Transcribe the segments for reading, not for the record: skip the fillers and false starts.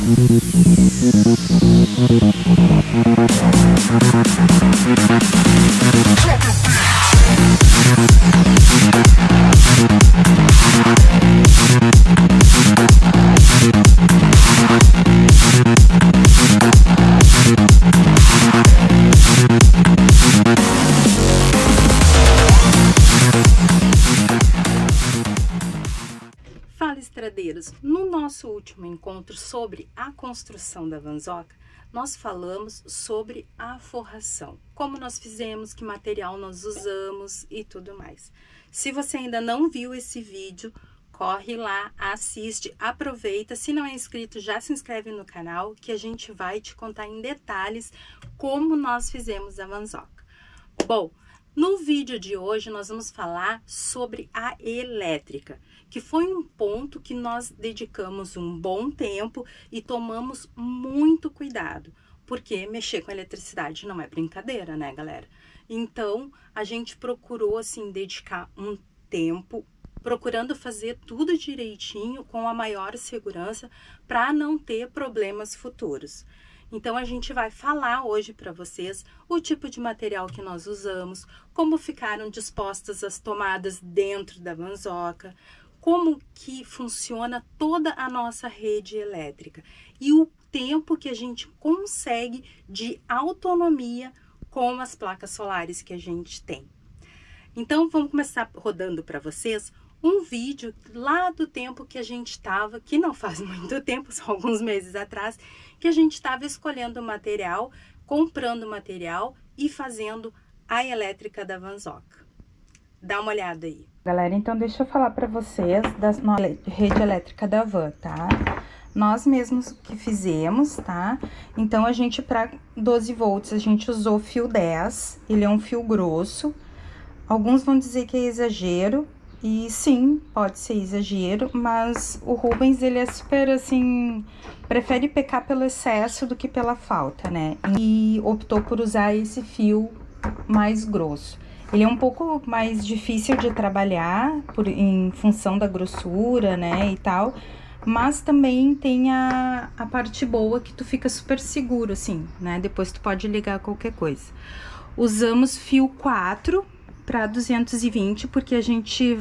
Fala, estradeiros! No nosso último encontro sobre a construção da vanzoca, nós falamos sobre a forração, como nós fizemos, que material nós usamos e tudo mais. Se você ainda não viu esse vídeo, corre lá, assiste, aproveita. Se não é inscrito, já se inscreve no canal, que a gente vai te contar em detalhes como nós fizemos a vanzoca. Bom, no vídeo de hoje nós vamos falar sobre a elétrica, que foi um ponto que nós dedicamos um bom tempo e tomamos muito cuidado, porque mexer com eletricidade não é brincadeira, né, galera? Então, a gente procurou, assim, dedicar um tempo, procurando fazer tudo direitinho, com a maior segurança, para não ter problemas futuros. Então, a gente vai falar hoje para vocês o tipo de material que nós usamos, como ficaram dispostas as tomadas dentro da vanzoca, como que funciona toda a nossa rede elétrica e o tempo que a gente consegue de autonomia com as placas solares que a gente tem. Então, vamos começar rodando para vocês um vídeo lá do tempo que a gente estava, que não faz muito tempo, só alguns meses atrás, que a gente estava escolhendo material, comprando material e fazendo a elétrica da vanzoca. Dá uma olhada aí. Galera, então deixa eu falar para vocês da rede elétrica da van, tá? Nós mesmos que fizemos, tá? Então, a gente, para 12 volts, a gente usou fio 10, ele é um fio grosso. Alguns vão dizer que é exagero, e sim, pode ser exagero, mas o Rubens, ele é super, assim, prefere pecar pelo excesso do que pela falta, né? E optou por usar esse fio mais grosso. Ele é um pouco mais difícil de trabalhar, em função da grossura, né, e tal, mas também tem a parte boa que tu fica super seguro, assim, né, depois tu pode ligar qualquer coisa. Usamos fio 4 para 220, porque a gente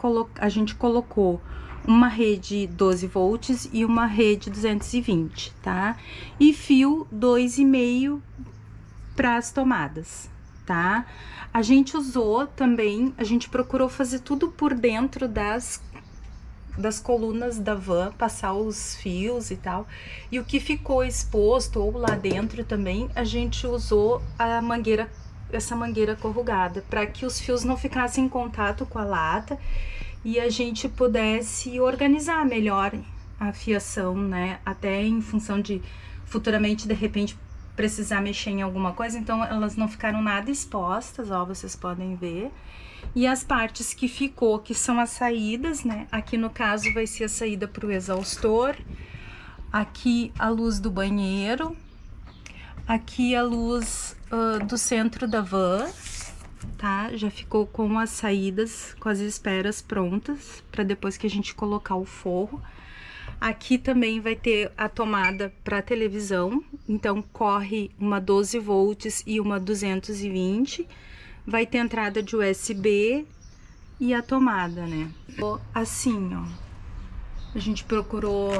colocou uma rede 12 volts e uma rede 220, tá? E fio 2,5 para as tomadas, tá? A gente usou também, a gente procurou fazer tudo por dentro das colunas da van, passar os fios e tal. E o que ficou exposto ou lá dentro também, a gente usou a mangueira, essa mangueira corrugada, para que os fios não ficassem em contato com a lata e a gente pudesse organizar melhor a fiação, né? Até em função de futuramente, de repente, precisar mexer em alguma coisa, então elas não ficaram nada expostas, ó, vocês podem ver. E as partes que ficou, que são as saídas, né? Aqui no caso vai ser a saída para o exaustor, aqui a luz do banheiro, aqui a luz do centro da van, tá? Já ficou com as saídas, com as esperas prontas, para depois que a gente colocar o forro. Aqui também vai ter a tomada para televisão, então corre uma 12 volts e uma 220. Vai ter entrada de USB e a tomada, né? Assim, ó, a gente procurou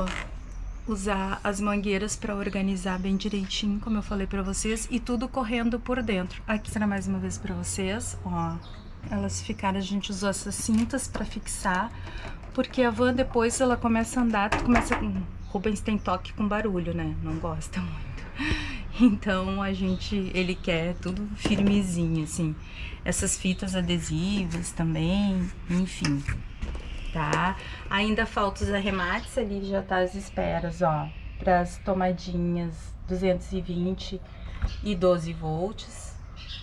usar as mangueiras para organizar bem direitinho, como eu falei para vocês, e tudo correndo por dentro. Aqui será mais uma vez para vocês, ó. Elas ficaram, a gente usou essas cintas para fixar, porque a van depois ela começa a andar, Rubens tem toque com barulho, né? Não gosta muito. Então ele quer tudo firmezinho, assim. Essas fitas adesivas também, enfim, tá? Ainda falta os arremates ali, já tá as esperas, ó, para as tomadinhas 220 e 12 volts.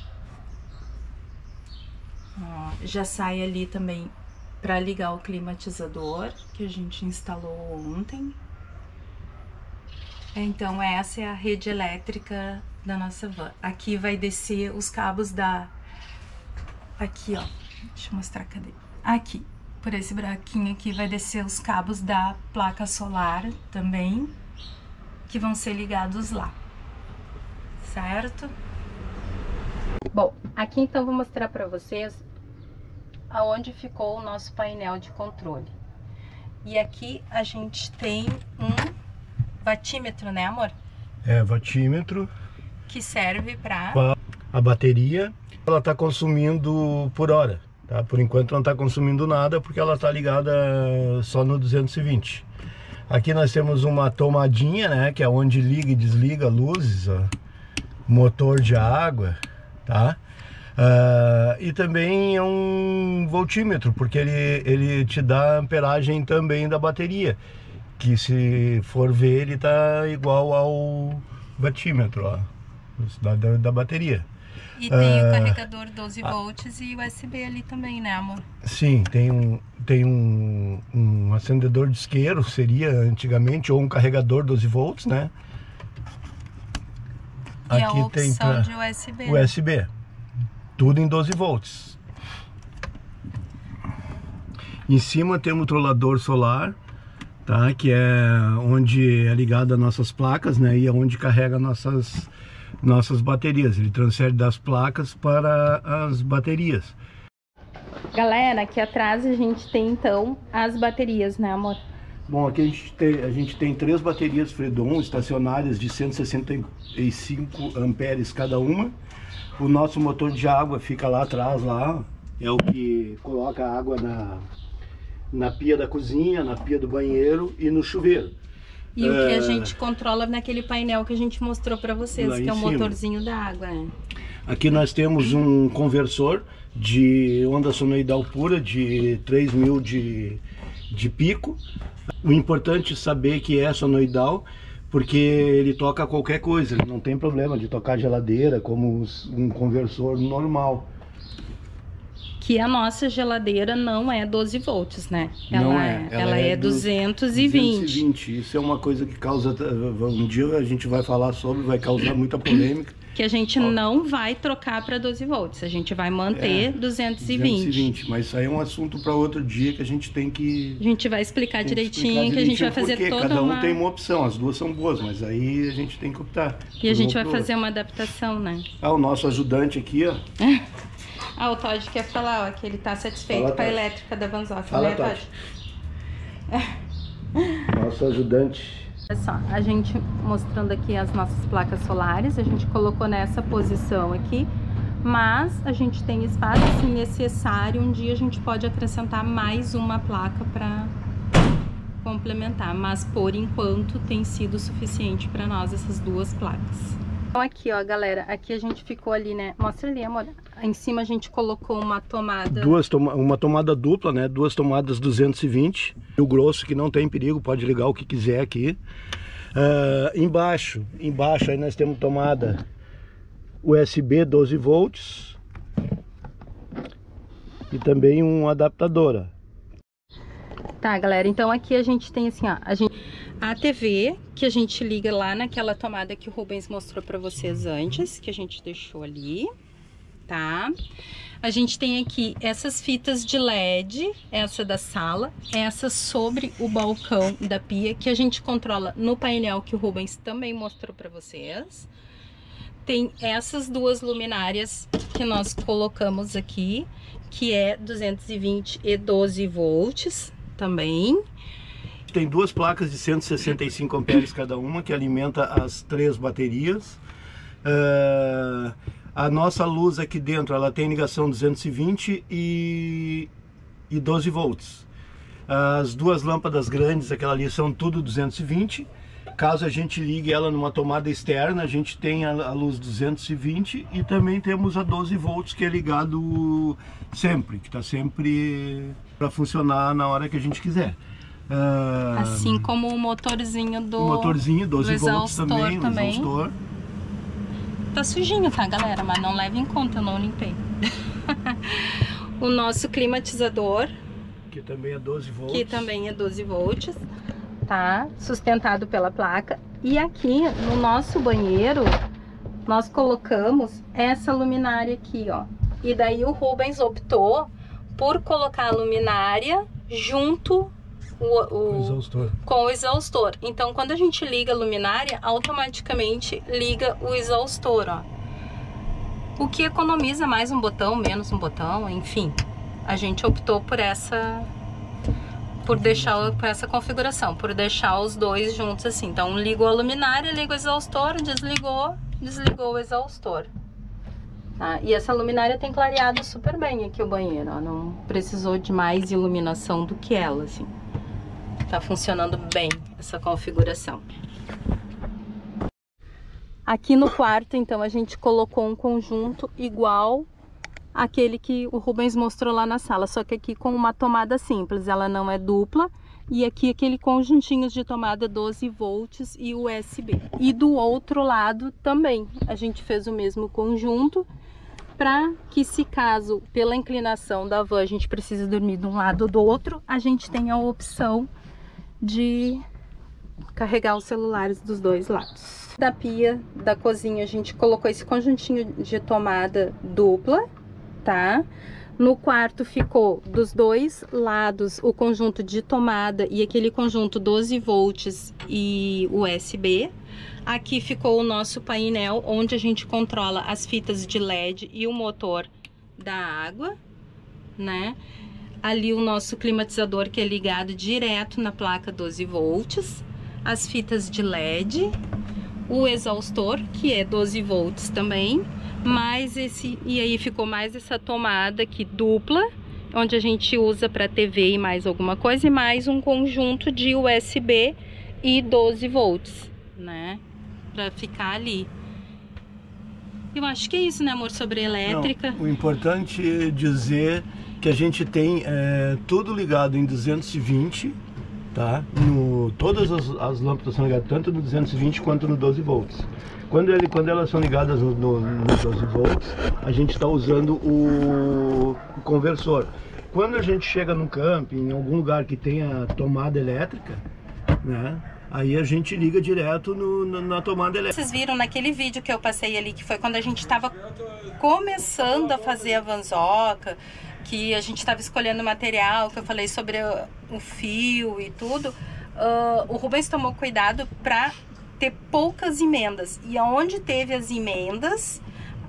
Ó, já sai ali também para ligar o climatizador que a gente instalou ontem. Então, essa é a rede elétrica da nossa van. Aqui vai descer os cabos da... Aqui, ó. Deixa eu mostrar, cadê? Aqui, por esse buraquinho aqui, vai descer os cabos da placa solar também. que vão ser ligados lá, certo? Bom, aqui então vou mostrar para vocês aonde ficou o nosso painel de controle. E aqui a gente tem um watímetro, né, amor? É, watímetro. Que serve para a bateria. Ela está consumindo por hora, tá? Por enquanto não está consumindo nada porque ela está ligada só no 220. Aqui nós temos uma tomadinha, né, que é onde liga e desliga luzes, ó, motor de água, tá? E também é um voltímetro, porque ele te dá a amperagem também da bateria, que se for ver ele tá igual ao watímetro, ó, da bateria. E tem o carregador 12 volts e USB ali também, né, amor? Sim, tem um acendedor de isqueiro, seria antigamente, ou um carregador 12 volts, né? E aqui a opção de USB. USB. Tudo em 12 volts. Em cima tem um controlador solar, tá? Que é onde é ligado as nossas placas, né? E é onde carrega nossas baterias. Ele transfere das placas para as baterias. Galera, aqui atrás a gente tem então as baterias, né, amor? Bom, aqui a gente tem 3 baterias Fredon estacionárias de 165 amperes cada uma. O nosso motor de água fica lá atrás, lá, é o que coloca a água na pia da cozinha, na pia do banheiro e no chuveiro. E o que a gente controla naquele painel que a gente mostrou para vocês, que é o motorzinho da água, né? Aqui nós temos um conversor de onda sonoidal pura de 3000 de pico. O importante é saber que é sonoidal, porque ele toca qualquer coisa, ele não tem problema de tocar geladeira como um conversor normal. Que a nossa geladeira não é 12 volts, né? Ela é 220. 220. Isso é uma coisa que causa, um dia a gente vai falar sobre, vai causar muita polêmica. Que a gente não vai trocar para 12 volts, a gente vai manter 220. Mas isso aí é um assunto para outro dia que a gente tem que... A gente vai explicar direitinho, que a gente vai fazer toda cada um tem uma opção, as duas são boas, mas aí a gente tem que optar. E a gente vai fazer uma adaptação, né? O nosso ajudante aqui, ó. O Todd quer falar, ó, que ele tá satisfeito com a elétrica da Vanzoc. Fala, Todd. Nosso ajudante. Olha só, a gente mostrando aqui as nossas placas solares, a gente colocou nessa posição aqui, mas a gente tem espaço, se necessário, um dia a gente pode acrescentar mais uma placa para complementar, mas por enquanto tem sido suficiente para nós essas 2 placas. Então aqui, ó, galera, aqui a gente ficou ali, né? Mostra ali, amor. Em cima a gente colocou uma tomada... Uma tomada dupla, né? 2 tomadas 220. O grosso que não tem perigo, pode ligar o que quiser aqui. Embaixo aí nós temos tomada USB 12 volts. E também um adaptador, ó. Tá, galera, então aqui a gente tem assim, ó, a TV que a gente liga lá naquela tomada que o Rubens mostrou pra vocês antes, que a gente deixou ali, tá? A gente tem aqui essas fitas de LED, essa da sala, essa sobre o balcão da pia, que a gente controla no painel que o Rubens também mostrou pra vocês. Tem essas 2 luminárias que nós colocamos aqui, que é 220 e 12 volts também. Tem 2 placas de 165 amperes cada uma, que alimenta as 3 baterias. A nossa luz aqui dentro, ela tem ligação 220 e 12 volts. As 2 lâmpadas grandes, aquela ali, são tudo 220. Caso a gente ligue ela numa tomada externa, a gente tem a luz 220 e também temos a 12 volts, que é ligado sempre, que está sempre para funcionar na hora que a gente quiser. Assim como o motorzinho do... O motorzinho, 12 volts também, o exaustor. Tá sujinho, tá, galera? Mas não leve em conta, eu não limpei. O nosso climatizador. Que também é 12 volts. Que também é 12 volts, tá? Sustentado pela placa. E aqui, no nosso banheiro, nós colocamos essa luminária aqui, ó. E daí o Rubens optou por colocar a luminária junto com o exaustor. Então, quando a gente liga a luminária, automaticamente liga o exaustor, ó. O que economiza mais um botão, menos um botão, enfim. A gente optou por essa configuração, por deixar os dois juntos assim. Então, ligou a luminária, liga o exaustor, desligou o exaustor. Tá? E essa luminária tem clareado super bem aqui o banheiro, ó. Não precisou de mais iluminação do que ela, assim. Tá funcionando bem essa configuração. Aqui no quarto, então, a gente colocou um conjunto igual àquele que o Rubens mostrou lá na sala, só que aqui com uma tomada simples, ela não é dupla. E aqui aquele conjuntinho de tomada 12 volts e USB. E do outro lado também, a gente fez o mesmo conjunto, para que, se caso pela inclinação da van a gente precisa dormir de um lado ou do outro, a gente tem a opção de carregar os celulares dos dois lados. Da pia da cozinha a gente colocou esse conjuntinho de tomada dupla, tá? No quarto ficou dos dois lados o conjunto de tomada e aquele conjunto 12 volts e USB. Aqui ficou o nosso painel, onde a gente controla as fitas de LED e o motor da água, né? Ali o nosso climatizador, que é ligado direto na placa 12 volts. As fitas de LED, o exaustor, que é 12 volts também. E aí ficou mais essa tomada aqui dupla, onde a gente usa para TV e mais alguma coisa, e mais um conjunto de USB e 12 volts, né? Para ficar ali. Eu acho que é isso, né, amor, sobre elétrica. Não, o importante é dizer que a gente tem tudo ligado em 220, tá? Todas as lâmpadas são ligadas tanto no 220 quanto no 12 volts. Quando elas são ligadas no 12 volts, a gente está usando o conversor. Quando a gente chega no camping, em algum lugar que tenha tomada elétrica, né? Aí a gente liga direto na tomada elétrica. Vocês viram naquele vídeo que eu passei ali, que foi quando a gente estava começando a fazer a vanzoca, que a gente estava escolhendo o material, que eu falei sobre o fio e tudo. O Rubens tomou cuidado para ter poucas emendas, e aonde teve as emendas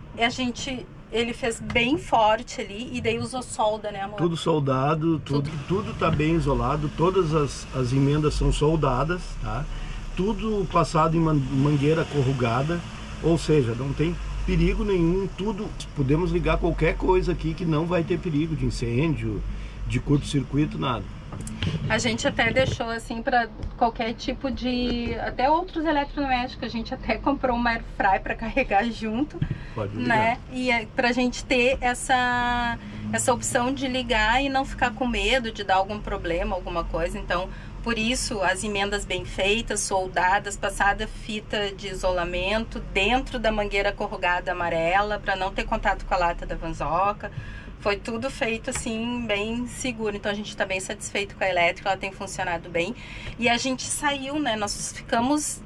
ele fez bem forte ali, e daí usou solda, né, amor? Tudo soldado, tudo tá bem isolado, todas as emendas são soldadas, tá? Tudo passado em mangueira corrugada, ou seja, não tem perigo nenhum, podemos ligar qualquer coisa aqui que não vai ter perigo de incêndio, de curto-circuito, nada. A gente até deixou assim para qualquer tipo de... Até outros eletrodomésticos, a gente até comprou uma air fry para carregar junto. Pode ligar. Né? E pra gente ter essa opção de ligar e não ficar com medo de dar algum problema, alguma coisa. Então, por isso, as emendas bem feitas, soldadas, passada fita de isolamento dentro da mangueira corrugada amarela, para não ter contato com a lata da vanzoca. Foi tudo feito assim, bem seguro. Então a gente tá bem satisfeito com a elétrica, ela tem funcionado bem. E a gente saiu, né? Nós ficamos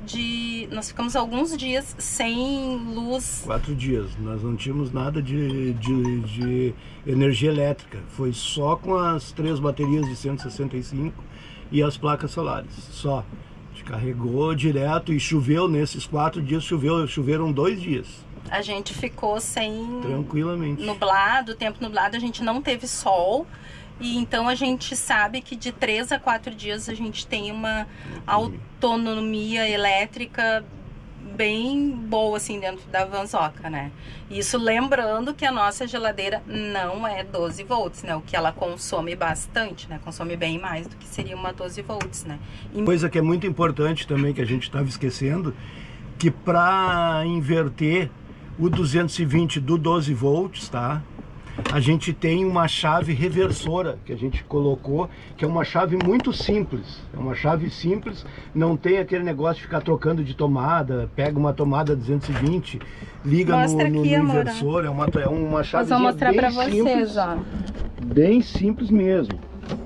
alguns dias sem luz. 4 dias. Nós não tínhamos nada de energia elétrica. Foi só com as 3 baterias de 165 e as placas solares. Só. A gente carregou direto e choveu nesses 4 dias, choveram 2 dias. A gente ficou sem... Tranquilamente. Nublado, tempo nublado, a gente não teve sol. E então a gente sabe que de 3 a 4 dias a gente tem uma autonomia elétrica bem boa, assim, dentro da vanzoca, né? Isso lembrando que a nossa geladeira não é 12 volts, né? O que ela consome bastante, né? Consome bem mais do que seria uma 12 volts, né? Coisa que é muito importante também, que a gente estava esquecendo, que para inverter o 220 do 12 volts, tá? A gente tem uma chave reversora que a gente colocou, que é uma chave muito simples. É uma chave simples, não tem aquele negócio de ficar trocando de tomada. Pega uma tomada 220, liga no inversor. É uma chave. Nós vamos mostrar para vocês, ó. Bem simples mesmo.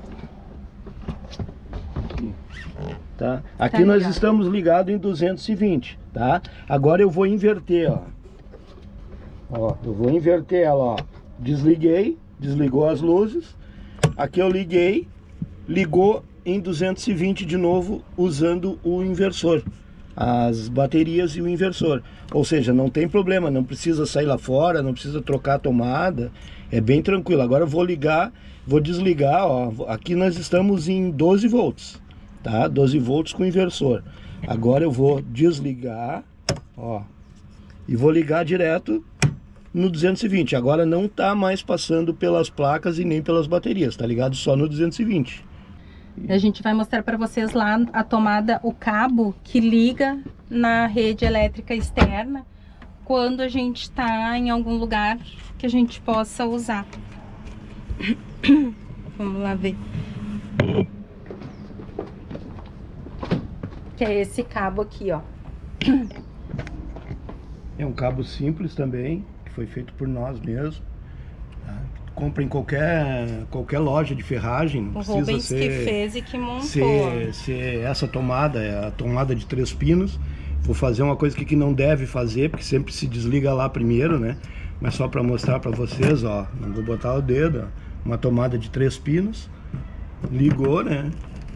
Tá? Aqui nós estamos ligados em 220, tá? Agora eu vou inverter, ó. Eu vou inverter ela, ó. Desliguei, desligou as luzes. Aqui eu liguei, ligou em 220 de novo, usando o inversor, as baterias e o inversor. Ou seja, não tem problema, não precisa sair lá fora, não precisa trocar a tomada, é bem tranquilo. Agora eu vou ligar, vou desligar, ó, aqui nós estamos em 12 volts, tá? 12 volts com inversor. Agora eu vou desligar, ó, e vou ligar direto no 220. Agora não tá mais passando pelas placas e nem pelas baterias, tá ligado só no 220. A gente vai mostrar para vocês lá a tomada, o cabo que liga na rede elétrica externa quando a gente está em algum lugar que a gente possa usar. Vamos lá ver. Que é esse cabo aqui, ó. É um cabo simples também, que foi feito por nós mesmos. Tá? Compra em qualquer loja de ferragem. Não precisa Rubens ser, que fez e que montou. ser essa tomada, é a tomada de 3 pinos. Vou fazer uma coisa que não deve fazer, porque sempre se desliga lá primeiro, né? Mas só para mostrar para vocês, ó, não vou botar o dedo, ó. Uma tomada de 3 pinos, ligou, né?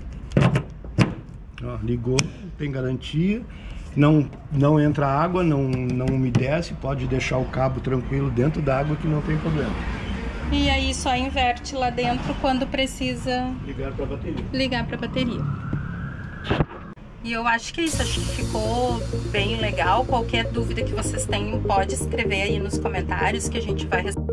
Ó, ligou, tem garantia, não entra água, não umedece, pode deixar o cabo tranquilo dentro da água que não tem problema. E aí só inverte lá dentro quando precisa Ligar para a bateria. Ligar para a bateria. E eu acho que é isso, acho que ficou bem legal. Qualquer dúvida que vocês tenham, pode escrever aí nos comentários que a gente vai responder.